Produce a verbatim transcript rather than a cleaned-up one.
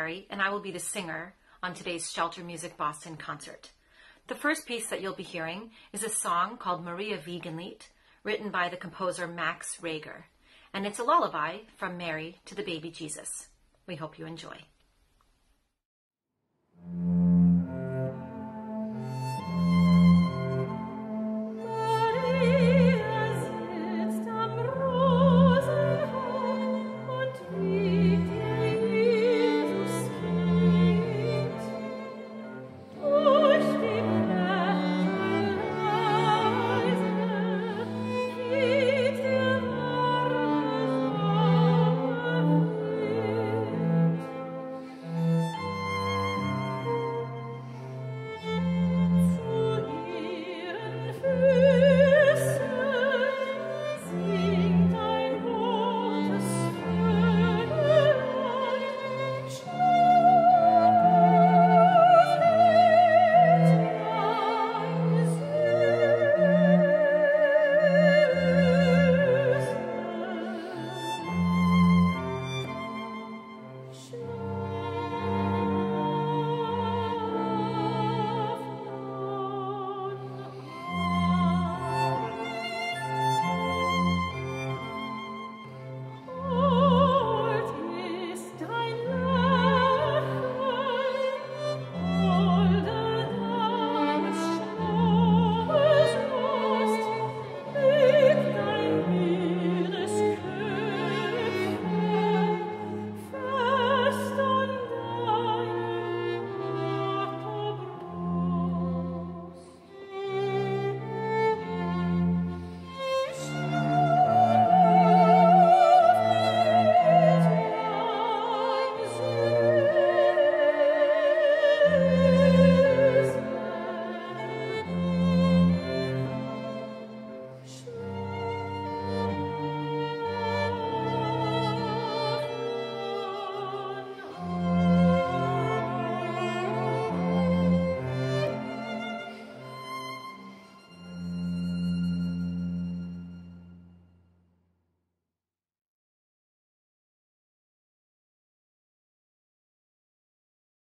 Carrie, and I will be the singer on today's Shelter Music Boston concert. The first piece that you'll be hearing is a song called Maria Wiegenlied, written by the composer Max Reger, and it's a lullaby from Mary to the baby Jesus. We hope you enjoy.